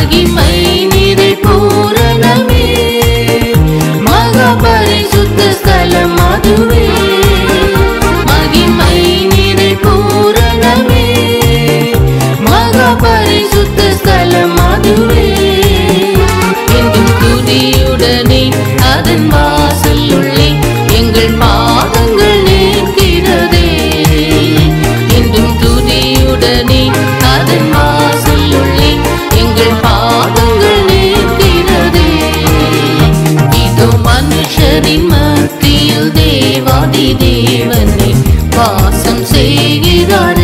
மகிமை நிறை பூரணமே மகா பரிசுத்த ஸ்தலம் அதுவே மகிமை நிறை பூரணமே மகா பரிசுத்த ஸ்தலம் அதுவே என்றும் துதியுடனே அதன் வாசல் உள்ளே எங்கள் பாதங்கள் நிற்கிறதே என்றும் துதியுடனே அதன் வாசல் உள்ளே எங்கள் பாதங்கள் நிற்கிறதே இதோ மனுஷரின் மத்தியில் தேவாதி தேவனை வாசம் செய்கிறார்